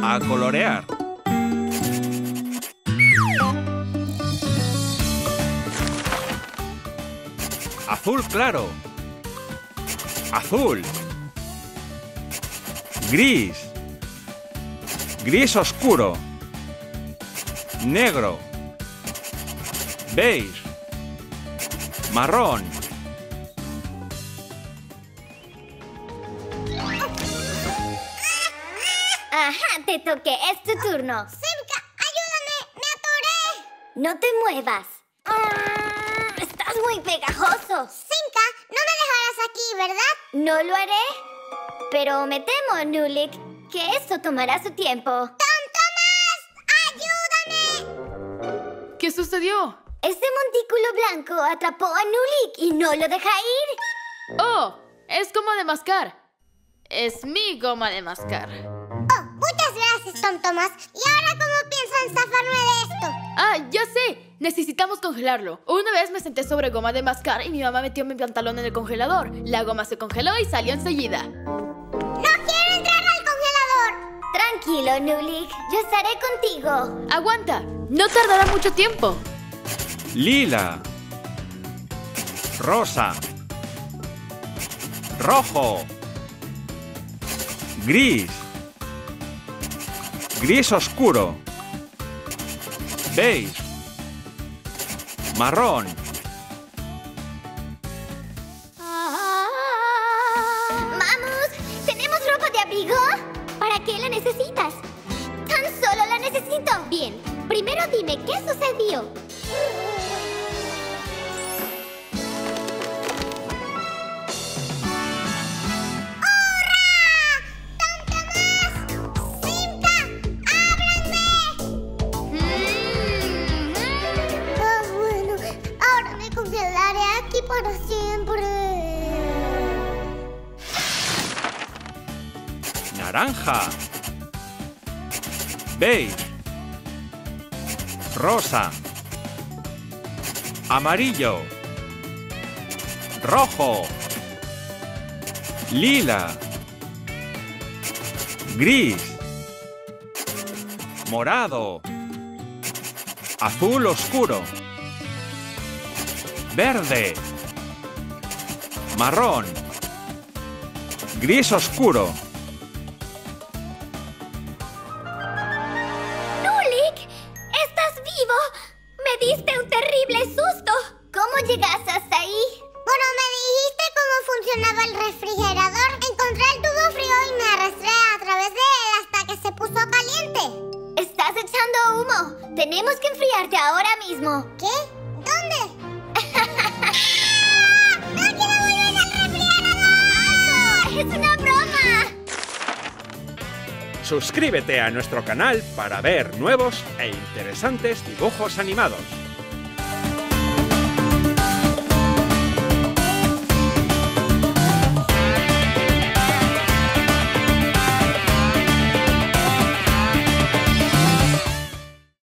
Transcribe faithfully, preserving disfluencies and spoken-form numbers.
A colorear. Azul claro. Azul. Gris. Gris oscuro. Negro. Beige. Marrón. Ajá, te toqué. Es tu turno. Simka, ayúdame. Me atoré. No te muevas. Mm, estás muy pegajoso. Simka, no me dejarás aquí, ¿verdad? No lo haré. Pero me temo, Nulik, que esto tomará su tiempo. ¡Tontomas! ¡Ayúdame! ¿Qué sucedió? Este montículo blanco atrapó a Nulik y no lo deja ir. ¡Oh! Es goma de mascar. Es mi goma de mascar. Oh, muchas gracias, Tontomas. ¿Y ahora cómo piensan zafarme de esto? ¡Ah, ya sé! Necesitamos congelarlo. Una vez me senté sobre goma de mascar y mi mamá metió mi pantalón en el congelador. La goma se congeló y salió enseguida. ¡No quiero entrar al congelador! Tranquilo, Nulik. Yo estaré contigo. ¡Aguanta! No tardará mucho tiempo. Lila. Rosa. Rojo. Gris. Gris oscuro. Beige. Marrón. ¡Vamos! ¿Tenemos ropa de abrigo? ¿Para qué la necesitas? Tan solo la necesito. Bien, primero dime qué sucedió. Ah, bueno, ahora me congelaré aquí para siempre. Naranja. Beige. Rosa. Amarillo. Rojo. Lila. Gris. Morado. Azul oscuro. Verde. Marrón. Gris oscuro. ¡Nulik! ¿Estás vivo? Me diste un terrible susto. ¿Cómo llegaste hasta ahí? Bueno, me dijiste cómo funcionaba el refrigerador. Encontré el tubo frío y me arrastré a través de él hasta que se puso caliente. Estás echando humo. Tenemos que enfriarte ahora mismo. ¿Qué? ¿Dónde? ¡Ah! ¡No quiero volver al refrigerador! ¡Es una broma! Suscríbete a nuestro canal para ver nuevos e interesantes dibujos animados.